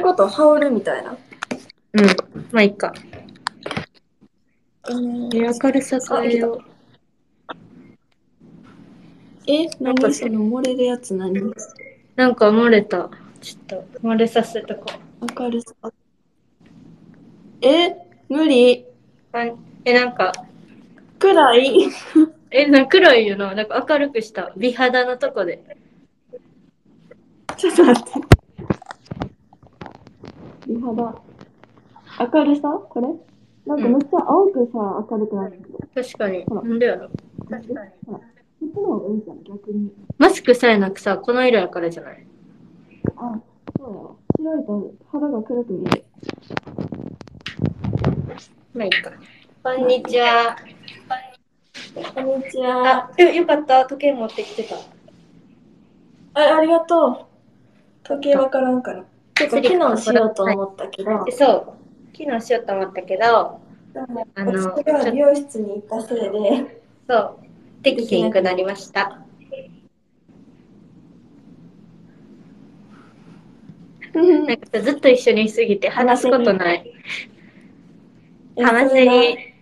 こと羽織るみたいな。 うん。まあいいか。明るさ変えよう。なんか何その漏れるやつ何？ なんか漏れた。ちょっと漏れさせとこ明るさ。無理。 う。なんか、 暗い。 黒いよな。なんか明るくした。美肌のとこで。 ちょっと待って。美肌。明るさこれなんかめっちゃ青くさ、明るくなってる。 確かに。 ほら。 なんでやろ。 確かに。ほら。こっちの方がいいじゃん、逆に。 マスクさえなくさ、この色やからじゃない？ あ、そうやわ。白いと肌が黒く見える。 まあいいか。こんにちは。 こんにちは。 よかった。時計持ってきてた。 ありがとう。時計買った。 わからんから。てか、 スリ昨日カもらっしようとはい。 思ったけど、 そう。昨日しようと思ったけど、 でも私がちょっ美容室に行ったせいで、 と、できできひんくなりなくなっました。 た。うん。 なんかさ、ずっと一緒にいすぎて話すことない。 そ話せれな。 り。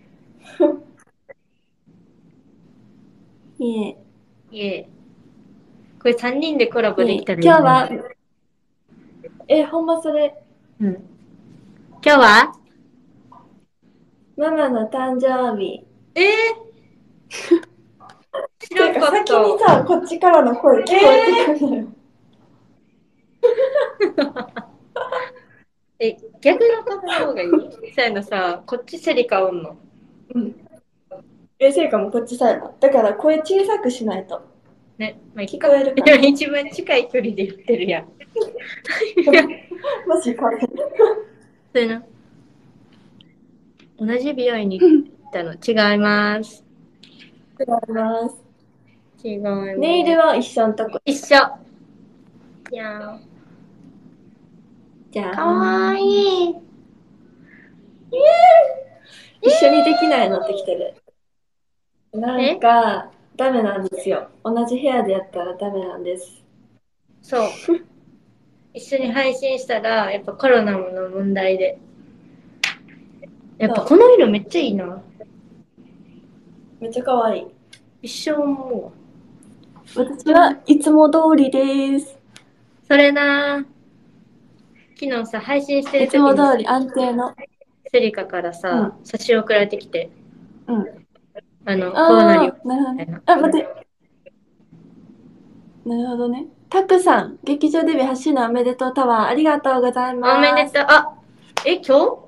いえ。 いえ。これ3人でコラボできたらいいね。 今日は、ほんまそれ、 うん。今日はママの誕生日。 え知ていうか、 らんかった。 先にさ、こっちからの声聞こえてくるのよ。 逆の顔の方がいい？そうやのさ、こっちセリカおんの。 うん。せいかもこっちさやな。だから声小さくしないと。 ね、まあ、いっ聞か。 こえるかな。 一番近い距離で言ってるやん。 マジか。 そうやな。同じ美容院に行ったの。違います。 違います。 違います。 ネイルは一緒のとこ。 一緒。いやー、 じゃかわあ、 いい。 一緒にできないのってきてる。なんえか、ダメなんですよ。同じ部屋でやったらダメなんです。 そう。一緒に配信したら、やっぱコロナの問題で。やっぱこその色めっちゃいいな。 う。めっちゃ可愛い。 一生思うわ。 私はいつも通りです。 それな。昨日さ、配信している時にさ、 つも通り安定の。 セリカからさ、 うん。 写真送られてきて、 うん。 こうなりまああ、なるほどね。 すみたいな。 待って。なるほどね。たくさん、劇場デビュー発信のおめでとうタワー、ありがとうございおめでます。 とう。今日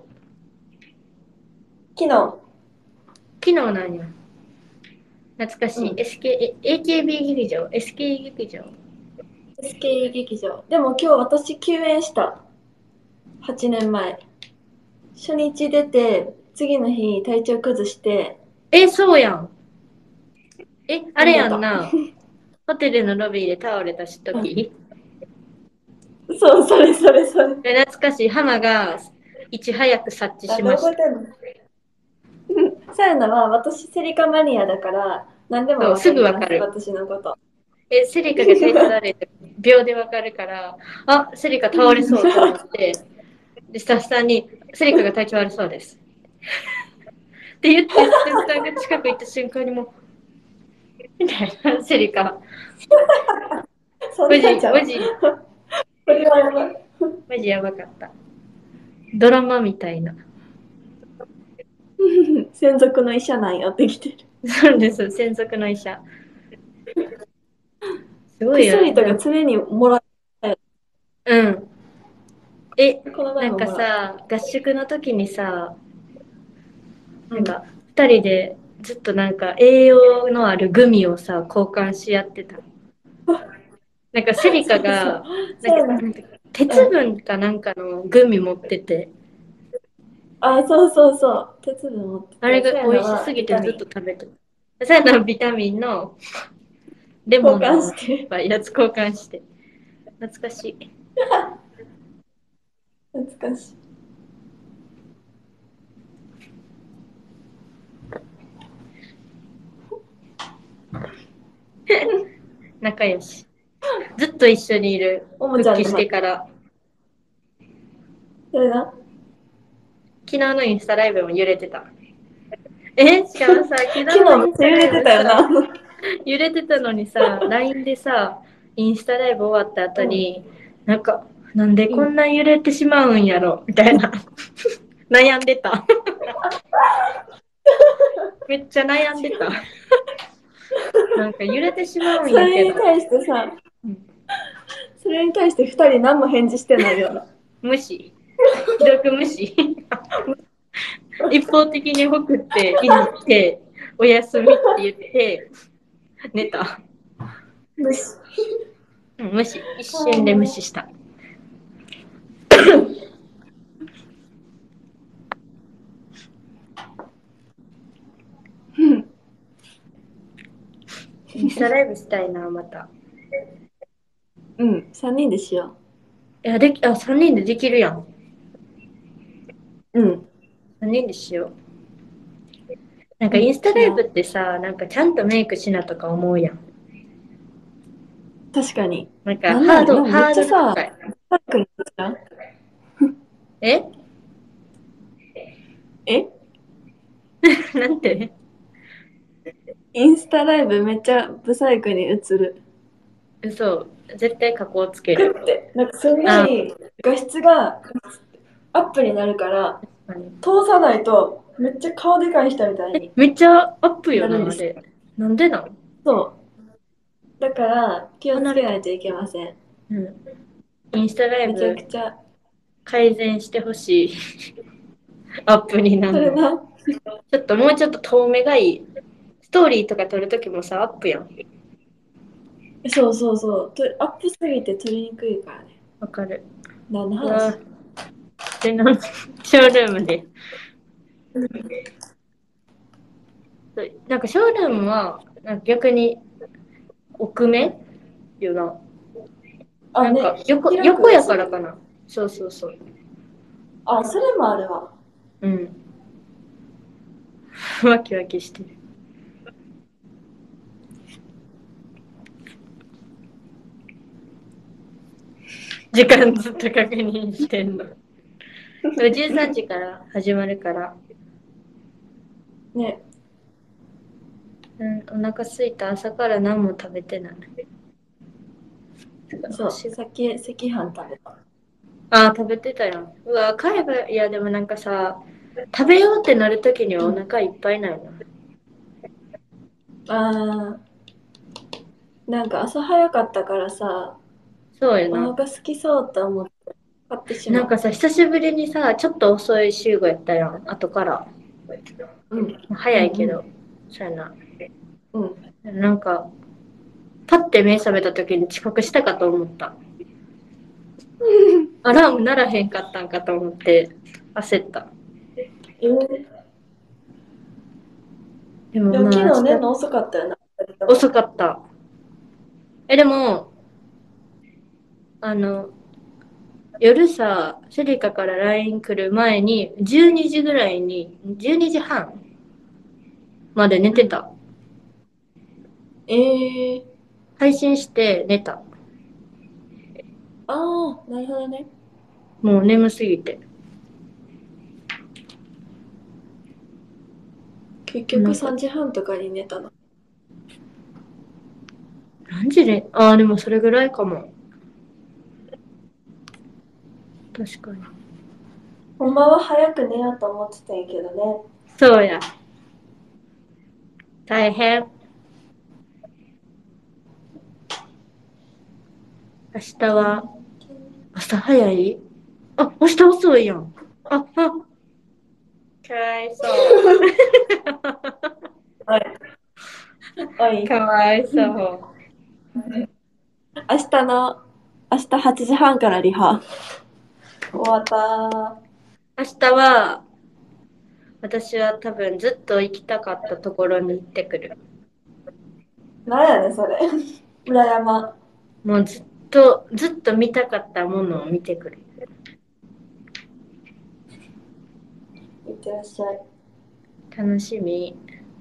昨日、 昨日なんや。懐かしい。 うん。 AKB 劇場 ?SK 劇場 SK 劇場。でも今日私休演した。8年前。初日出て、次の日体調崩して、 そうやん。あれ飛んでた。 やんな。ホテルのロビーで倒れたうん。 時。 そう、それそれそれ。 懐かしい。花がいち早く察知なんでしました。 覚えてんの？さやなは私セリカマニアだから何でもそう、 わすかります、 ぐわかる。 私のこと。 セリカが体調悪いって秒でわかるから、セリカ倒れそうと思って、で、スタッフさんに、セリカが体調悪そうです。って言って、スタッフさんが近く行った瞬間にもう、みたいな、セリカ。 そんマジ、 なんちゃう。 マジ、 これはやばい。 マジやばかった。ドラマみたいな。 専属の医者なんやってきてる。 そうです、専属の医者。すごいよ薬とかな。 常にもらえうん。 この前なんかももらった。 さ、合宿の時にさ、 うん。 なんか、二人でずっとなんか栄養のあるグミをさ、交換し合ってた。なんかセリカそうそう。 が、 そうななんか鉄うん。 分かなんかのグミ持ってて、 そうそうそう。鉄分持ってあれて、 が美味しさやなはすぎてずっとビタミン食べてた。さやなビタミンのレモ交ンの換して。 やつ交換して。懐かしい。 懐かしい。 仲良し。ずっと一緒にいる。 おもち復帰しゃんの話。 てから。 それな。 昨日のインスタライブも揺れてた。しかもさ、昨日昨日めっのインスタちゃ揺れてライブさ、 たよな。 揺れてたのにさ、LINE でさ、インスタライブ終わった後に、なんか、なんでこんな揺れてしまうんやろみたいな。悩んでた。めっちゃ悩んでた。なんか揺れてしまうんそやけど。 れに対してさ、 うん、 それに対して2人何も返事してないような。 無視。ひどく無視。一方的に送って、いじって、おやすみって言って、寝た。 無視。 うん、無視。一瞬で無視した。インスタライブしたいな、また。 うん、3人でしよいや、3人でできるやん。 う。うん。 3人でしよう。なんかインスタライブってさ、なんかちゃんとメイクしなとか思うやん。 確かに。 なんかなんなんでもめっハードルちゃさ、 高い。 パックになっちゃう。 ええなんてインスタライブめっちゃブサイクに映る。 嘘。絶対加工つける。 グって、なんかすごあ、 い画質がアップになるから、 確かに。 通さないとめっちゃ顔でかい人みたいにめっちゃアップよな、 なるんです。 あれ。なんでなんそう。だから気をつ離れた。 けないといけません。 うん。インスタライめちゃブくちゃ。 改善してほしい。アップになるの。 それな。 ちょっともうちょっと遠目がいい。ストーリーとか撮るときもさ、アップやん。 そうそうそう。アップすぎて撮りにくいからね。 わかる。 何のうわ話？ で、ショールームで。なんかショールームは、なんか逆に奥目よな。 あ、 なんかね、開く横ややつ。 からかな。そうそうそう。 あ、それもあるわ。 うん。ワキワキしてる。時間ずっと確認してんの。13時から始まるから。 ね、 うん、お腹すいた。朝から何も食べてない。 そう、さっき赤飯食べた。 あ、食べてたやん。うわ、買えば、いやでもなんかさ、食べようってなるときにはお腹いっぱいないな。 あー、なんか朝早かったからさ、おそうやな。 腹空きそうと思って買ってしまっなんかさ、久しぶりにさ、ちょっと遅い集合やったやん。後から。 た。うん。 早いけど。そうやな。 うん。 なんか、パッて目覚めた時に遅刻したかと思った。アラームならへんかったんかと思って焦った。でもでも昨まあ明日日寝るの遅かったよな。 遅かった。でも、夜さ、セリカから LINE 来る前に、12時ぐらいに、12時半まで寝てた。 えー、 配信して寝た。 ああ、なるほどね。 もう眠すぎて。 結局なんか、 3時半とかに寝たの。 何時で、ああ、でもそれぐらいかも。確かに。 ほんまは早く寝ようと思ってたんやけどね。 そうや。大変。明日は、朝早い明日遅いやん。かわいそう。 はい。はい。 かわいそう。 明日8時半からリハ。終わったー。 明日は、私は多分ずっと行きたかったところに行ってくる。 なんやねんそれ。裏山。 もうずっと見たかったものを見てくる。 いってらっしゃい。 楽しみ。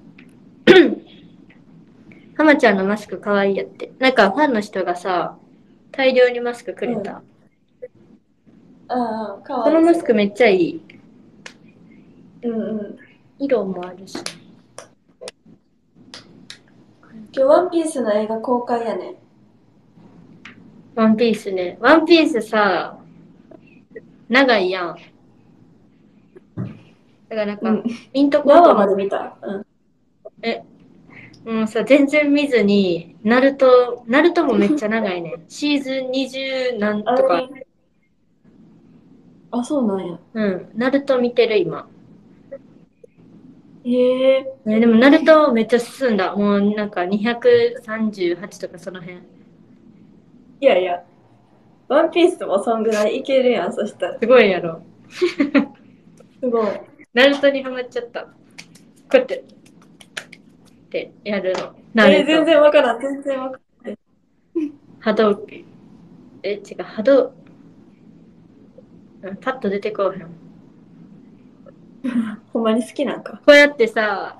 浜ちゃんのマスクかわいいやって。なんかファンの人がさ、大量にマスクくれた。 ああ、かそわいい。 のマスクめっちゃいい。 うんうん。 色もあるし。 今日ワンピースの映画公開やね。 ワンピースね。ワンピースさ、長いやん。だからなんか、 うん。 見んとこう何話まと思って。 で見た？うん。 え、もうさ、全然見ずに、ナルトもめっちゃ長いね。シーズン20なんあとか。 れ、あ、そうなんや。 うん、ナルト見てる今。 へえ。 でもナルトめっちゃ進んだ。もうなんか238とかその辺。 いやいや、ワンピースもそんぐらいいけるやん、そしたら。 すごいやろ。 すごい。 ナルトにハマっちゃった。こうやってやるの。ナル全ト。 然わからん、全然わからん。 波動拳。違う、波動。パッと出てこうへん。 ほんまに好きなんか。 こうやってさ、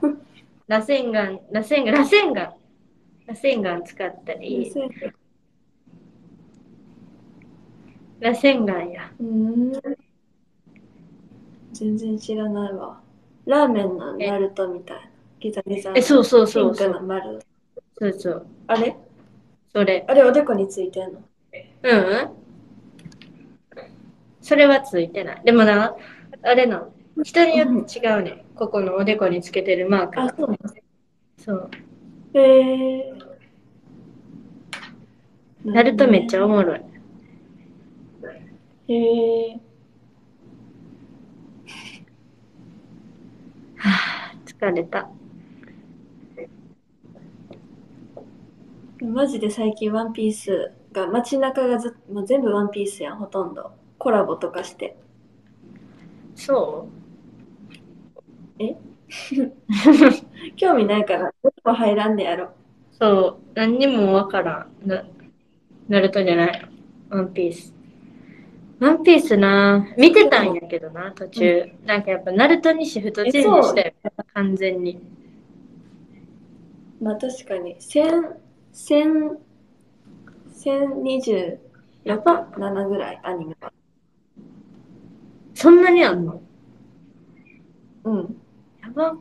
螺旋岩使ったり、螺旋岩や。 うん、全然知らないわ。ラーメンのナルトみたいな。ギザギザの。 そうそうピンクそうそう。 の丸。 そうそう。 あれそれ。 あれおでこについてんの？ うん、それはついてない。でもな、あれな、人によって違うね。ここのおでこにつけてるマークあ、 が。 そうなそう。 の。へえ。なナるほどルトめっちゃおね。 もろい。 へえ。 はぁ、疲れた。 マジで最近ワンピースが、街中がもう全部ワンピースやん、ほとんど。コラボとかして。 そえう興味ないから、どこ入らんねやろ。 そう、何にもわからん。ナルトじゃない。ワンピース。ワンピースな、見てたんでも、 やけどな、途うん。 中。なんかやっぱナルトにシフトチェンジそう。 したよ。完全に。 まあ確かに、1026、 やば。 7ぐらい、アニメは。 そんなにあんの？ うん。 やば。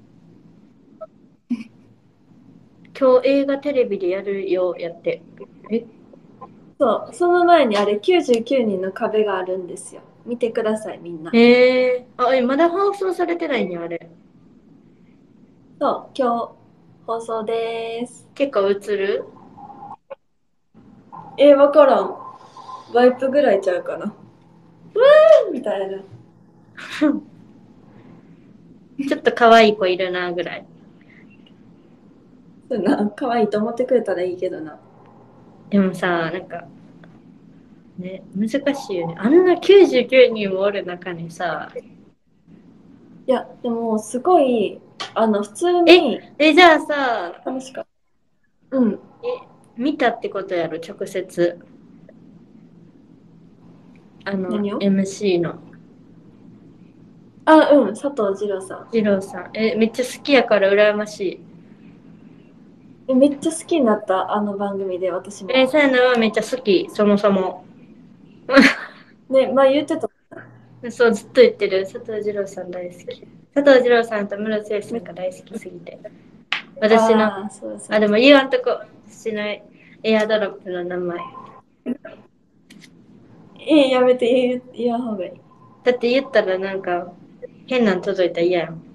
今日映画テレビでやるよ、やって。え、 そう、その前にあれ99人の壁があるんですよ。見てください、みんな。 まだ放送されてないんや、あれ。 そう、今日放送です。 結構映る？ わからん。ワイプぐらいちゃうかな。みたいな。 ちょっと可愛い子いるな、ぐらい。 そんな、可愛いと思ってくれたらいいけどな。 でもさ、なんか、ね、難しいよね。あんな99人もおる中にさ、 いや、でも、すごい、普通にじゃあさ、 楽しかった。うん。 見たってことやろ、直接。 何を？ MC の。 あ、うん、佐藤二郎さん。 二郎さん。めっちゃ好きやから羨ましい。 めっちゃ好きになった、あの番組で、私も。 そういうのはめっちゃ好き、そもそも。 ね、前言ってた。 そう、ずっと言ってる。佐藤二郎さん大好き。佐藤二郎さんと室津さんが大好きすぎて。私の、 ああ、そうそう。 でも言わんとこ。私のエアドロップの名前。 やめて言わん方がいい。 だって言ったらなんか、変なん届いたら嫌やん。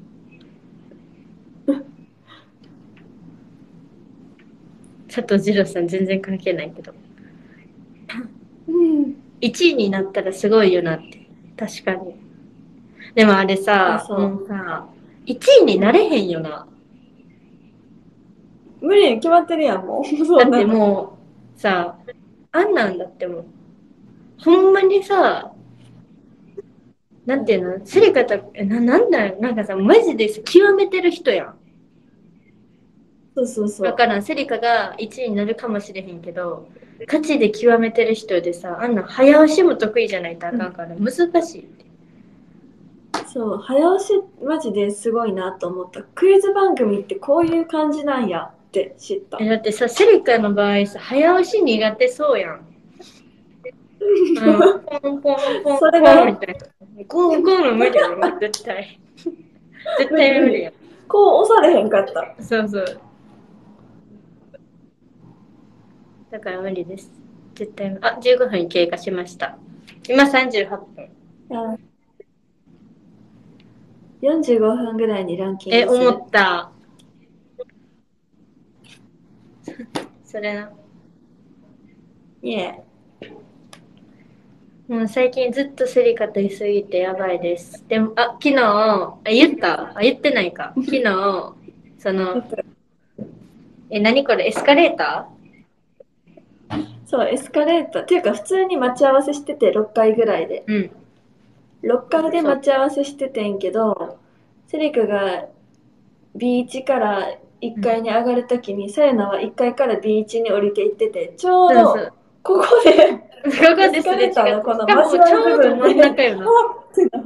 佐藤二郎さん全然関係ないけど。 うん。 1位になったらすごいよなって。確かに。でもあれあ、 さ、 そもうさ、1位になれへんよな。 う。無理に決まってるやん、もう。そだってんなの。 もうさ、あんなんだってもう、ほんまにさ、なんていうの、セリカと、なんだよ、なんかさ、マジで極めてる人やん。 そうそうそう。 だからセリカが1位になるかもしれへんけど、価値で極めてる人でさ、あんな早押しも得意じゃないとあかんから難しいって。 そう、早押し、マジですごいなと思った。クイズ番組ってこういう感じなんやって知った。 だってさ、セリカの場合さ、早押し苦手そうやん。 ポンポンポンポそれがンみたいな。こうの無理よ、絶対。絶対無理よ。 こう押されへんかった。 そうそう。だから無理です。絶対。あ、15分経過しました。今38分。 45分ぐらいにランキングする。 思った。それな。 いえ。 もう最近ずっとセリカと言いすぎてやばいです。でも、昨日、言った言ってないか。昨日、その、何これ、エスカレータそう、エスカレーター。っていうか、普通に待ち合わせしてて、6階ぐらいで。 ー？うん。 6階で待ち合わせしててんけど、セリカが B1 から1階に上がるときに、さやなは1階から B1 に降りていってて、ちょうど、 そうそう。 ここで、 ここエスカですれ違って。 レーターのこしかも、 の真ちょうど白い部分真ん中で、 よな。 あってなった。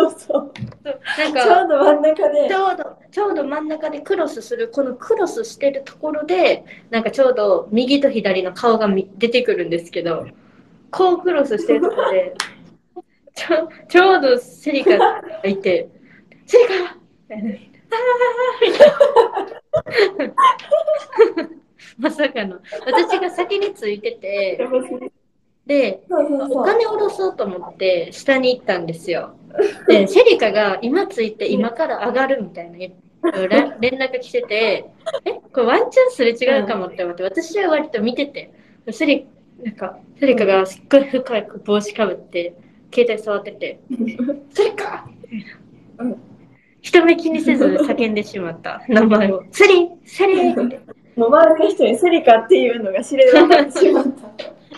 そうそう。 そうなんちょうか、 ど真ん中で、 ちょうど真ん中でクロスする、このクロスしてるところで、なんかちょうど右と左の顔が出てくるんですけど、こうクロスしてるところで、ちょうどセリカがいて、セリカみたいな。まさかの。私が先についてて、で、 そうそうおそう。 金下ろそうと思って下に行ったんですよ。で、セリカが今ついて今から上がるみたいな連絡来てて、これワンチャンすれ違うかもって思って、私は割と見てて、セリカがすっごい深い帽子かぶって、携帯触ってて、セリカ人目気にせず叫んでしまった名前を。セリって。 もう周りの人にセリカっていうのが知れ渡ってしまった。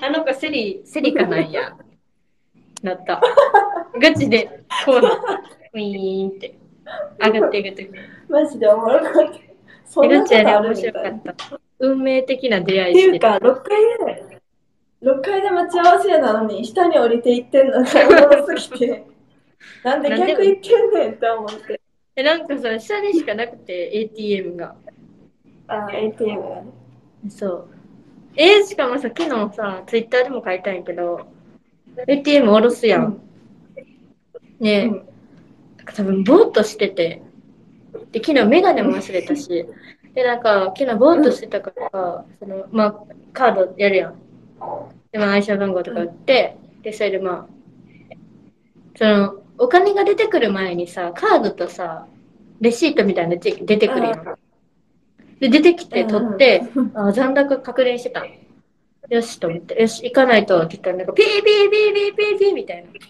あの子セリカなんや。なった。ガチで、こうなった。ウィーンって。上がっていくとき。 マジでおもろかった。そんガチあなことあれ面白るみたいな。っかった。運命的な出会いしてる。 ていうか、6階で待ち合わせなのに、下に降りていってんのがおもろすぎて、なんでなんでも逆行ってんねんって思って。 なんかさ、下にしかなくて、ATM が。 ATM がね。 そう。しかもさ、昨日さ、ツイッターでも書いたんやけど、ATM 下ろすやん。ね多分、ぼーっとしてて。で、昨日メガネも忘れたし。で、昨日ぼーっとしてたから、カードやるやん。で、暗証番号とか打って、で、それでお金が出てくる前にさ、カードとさ、レシートみたいなの出てくるやん。で、出てきて取って、残高確認してた。よしと思って、よし、行かないとって言ったら、ピーピーピーピーピーピーみたいな。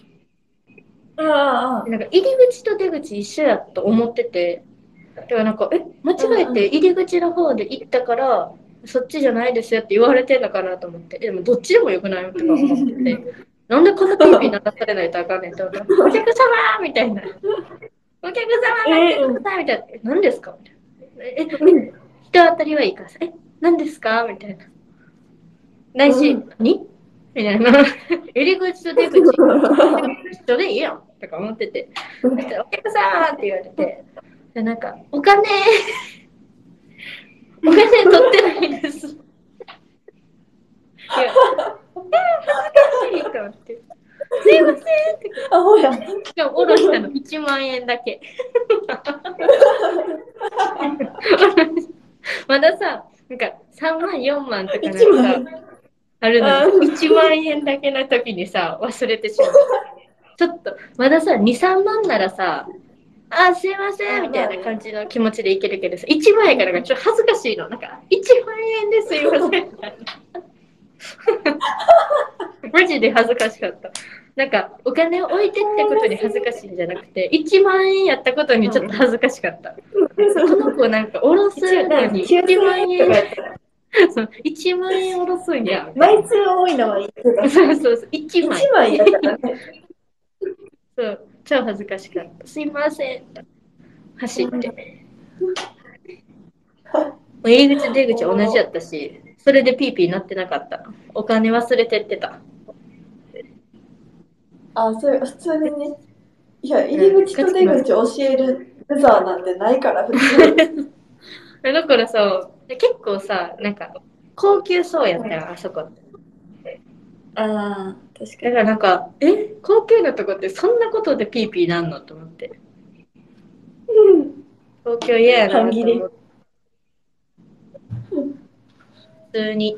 入り口と出口一緒やと思ってて、だから間違えて入り口の方で行ったから、そっちじゃないですよって言われてんのかなと思って、でもどっちでもよくないとか思ってて、なんでこんなピーピー鳴らされないとあかんねんと思って、お客様みたいな。お客様待ってくださいみたいな。何ですかみたいな。人当たりはいいからさ、何ですかみたいな。ないし、何みたいな。入り口と出口一緒でいいやんとか思ってて。そしたら、お客様って言われて、でお金取ってないです。いや、恥ずかしいと思って。すいませんって。 アホや。 しかも、おろしたの1万円だけ。まださ、3万、4万とかさ、あるのにさ、1万円だけの時にさ、忘れてしまう。ちょっと、まださ、2、3万ならさ、すいませんみたいな感じの気持ちでいけるけどさ、1万円からがちょっと恥ずかしいの。1万円ですいません。マジで恥ずかしかった。お金を置いてってことに恥ずかしいんじゃなくて、1万円やったことにちょっと恥ずかしかった。この子下ろすのに1万円。1万円下ろすんや。 枚数多いのはいいけど。 そうそうそう、1枚。 1枚やからね。 そう、超恥ずかしかった。すいません。走って。入り口出口同じやったし、それでピーピーなってなかった。お金忘れてってた。 そう普通にね。いや、入り口と出口教えるブザーなんてないから、普通。 だからさ、結構さ、高級そうやったよ、あそこって。 ああ、確かだからなんか、高級なとこってそんなことでピーピーなんのと思って。 に。 東京嫌や半切れ。 なと思って、普通に。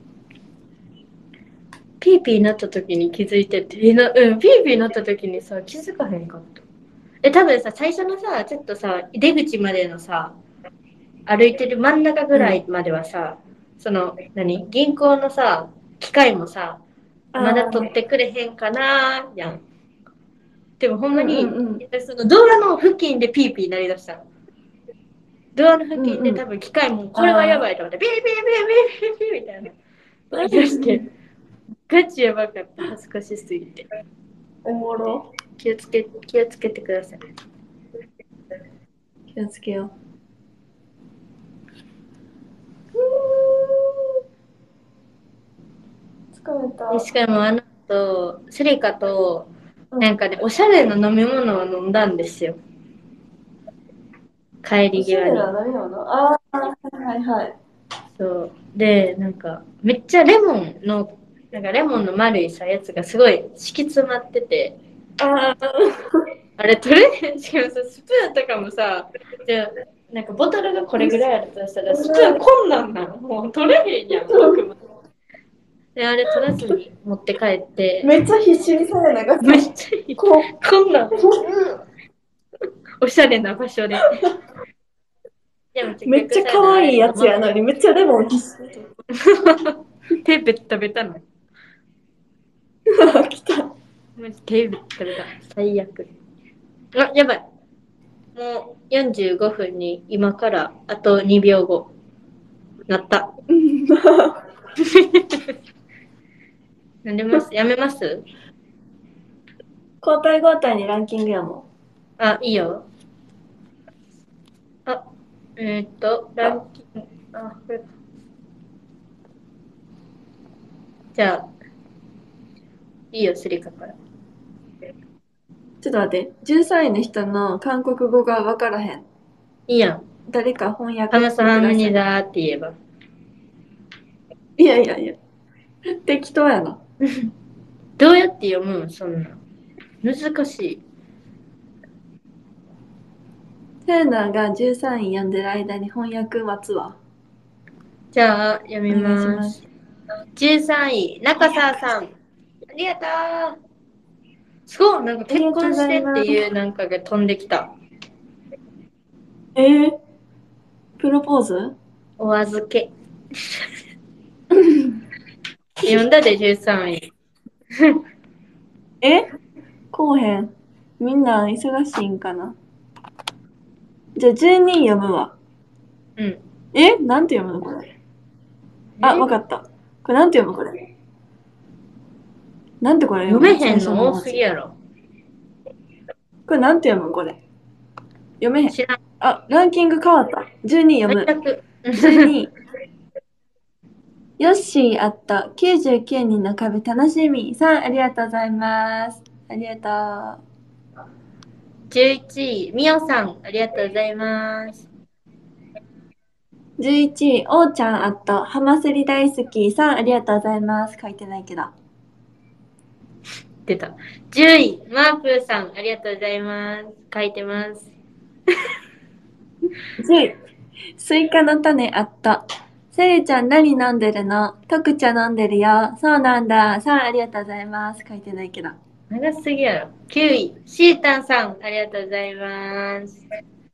ピーピーなった時に気づいてて、ピーピーなった時にさ、気づかへんかった。多分さ、最初のさ、ちょっとさ、出口までのさ、歩いてる真ん中ぐうん。 らいまではさ、銀行のさ、機械もさ、まだああ、 取ってくれへんかなーやん。でもほんうんうまに、 んうん。 そのドアの付近でピーピー鳴り出したの。ドアの付近で多うんうん。 分機械も、これはやああ。 ばいと思って、ピーピーピーピーピーピーみたいな。鳴り出して、ガチやばかった。恥ずかしすぎて。 おもろ。 気をつけてください。 気をつけよう。疲れで、 た。 しかもあの後、セリカと、 うん。 なんかね、おしゃれな飲み物を飲んだんですよ。帰おしゃれり際に。 な飲み物。ああ、はいはいはい。 そう。で、なんか、めっちゃレモンの丸いさ、やつがすごい敷き詰まってて、 ああ、 あれ取れへんしかもさ、スプーンとかもさ、じゃあなんかボトルがこれぐらいあるとしたら、スプーンこんなんなのもう取れへんやん、奥まで。で、あれ取らずに持って帰って、 めっちゃ必死にされながめっら、 ちゃいい。 こう、 こんなん、おしゃれな場所で。でも結めっちゃ局さやな、あれ飲可愛いやつまず。 やのに、めっちゃレモン必死に取っ手ベッタベタの。 た。来た。 マジ手ベッタベタ。最悪。あ、やばい。もう45分に今からあと2秒後。なった。やめます交代交代にランキングやもん。 あ、いいよ。あ、ラあ、 ンキング。あ、これ。じゃあ、いいよ、スリカから。 ちょっと待って。13位の人の韓国語がわからへん。 いいやん。 誰か翻ハ訳してムサハムください。 ニダーって言えば。 いやいやいや。適当やな。 どうやって読むんそんな。難しい。 セーナーが13位読んでる間に翻訳待つわ。 じゃあ、読みお願いします。 ます。 13位、中澤さん。ありがとう。すごい、なんかあり結がとうござい婚してってます。 いうなんかが飛んできた。 えー、プロポーズ。 お預け。読んだで13位。 えこうへん。みんな忙しいんかな。じゃあ12位読むわ。 うん。 なんて読むのこれ。あ、 えわかった。これなんて読むこれ。なんてこれ読読む最めへんの多初の文字。 すぎやろ。 これなんて読むこれ。読めへん。 知らん。 あ、ランキング変わった。12位読む。 最悪。 12位。ヨッシーあった。99人の壁楽しみ。さん、ありがとうございます。ありがと 11位、みおさん、ありがとうございます。 う。11位、おーちゃんあった。ハマスリ大好き。さん、ありがとうございます。書いてないけど。 出た。10位、マープーさん、ありがとうございます。書いてます。 10位、スイカの種あった。セリちゃん何飲んでるの？特茶飲んでるよ。そうなんだ。さん、ありがとうございます。書いてないけど。 長すぎやろ。9位、シータンさん、ありがとうございます。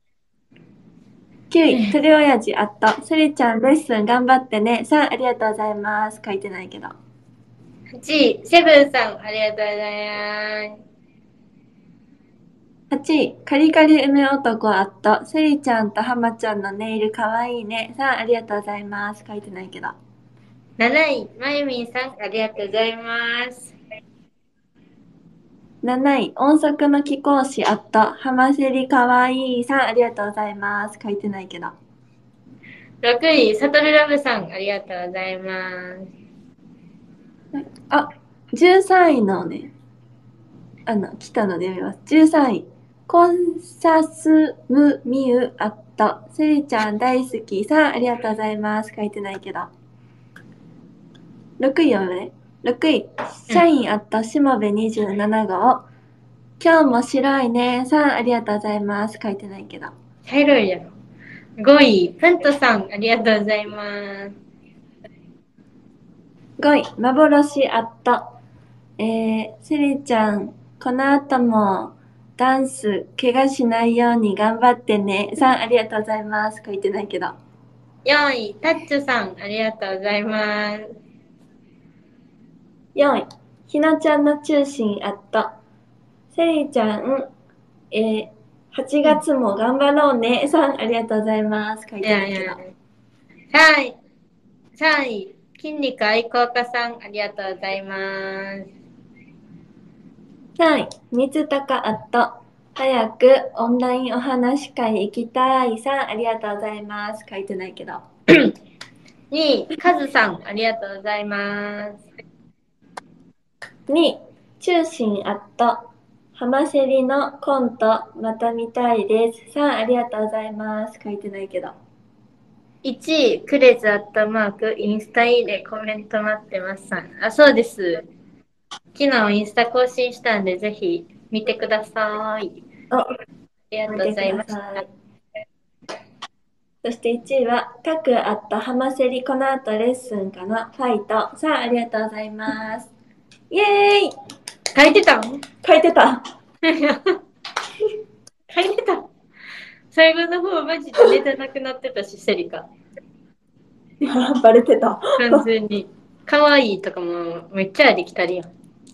9位、鳥親父あった。セリちゃんレッスン頑張ってね。さん、ありがとうございます。書いてないけど。 8位、セブンさん、ありがとうございます。 8位、カリカリ梅男あった。セリちゃんとハマちゃんのネイルかわいいね。さん、ありがとうございます。書いてないけど。 7位、まゆみんさん、ありがとうございます。 7位、音速の貴公子あった。ハマセリかわいい。さん、ありがとうございます。書いてないけど。 6位、サトルラブさん、ありがとうございます。 あ、13位のね、来たので読みます。13位。コンサスムミウあった。セリちゃん大好き。さん、ありがとうございます。書いてないけど。6位読むね。 6位、社員あったしもべ27号。今日も白いね。さん、ありがとうございます。書いてないけど。 茶色いやろ。5位、プントさん、ありがとうございます。 5位、幻あった。セリちゃん、この後もダンス、怪我しないように頑張ってね。さん、ありがとうございます。書いてないけど。 4位、タッチュさん、ありがとうございます。 4位、ひなちゃんの中心あった。セリちゃん、8月も頑張ろうね。さん、ありがとうございます。書いてないけど。 3位、筋肉愛好家さん、ありがとうございます。 3位、水高あった。早くオンラインお話し会行きたい。さん、ありがとうございます。書いてないけど。 2位、カズさん、ありがとうございます。 2位、中心あった。浜セリのコント、また見たいです。さん、ありがとうございます。書いてないけど。 1位、クレズアットマーク、インスタいいね、コメント待ってますさん。あ、そうです。昨日インスタ更新したんで、ぜひ見てください。 ありがとうございました。 そして1位は、各あった浜セリ、この後レッスンかな、ファイト。さあ、ありがとうございます。イエーイ書いてたん書いてた。 書いてた。最後の方、マジでネタなくなってたし、セリカ。 バレてた。 完全に。可愛いとかもめっちゃできたりやん。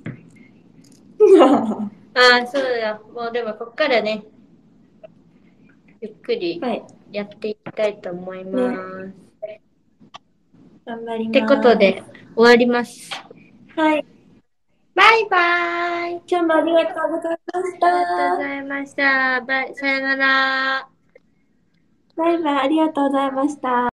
ああ、そうだ。もうでもこっからね、ゆっくりやっていきたいと思います。 ね、頑張ります。 ってことで、終わります。 はい。 バイバイ。 今日もありがとうございました。 ありがとうございました。さよなら。 バイバイ、ありがとうございました。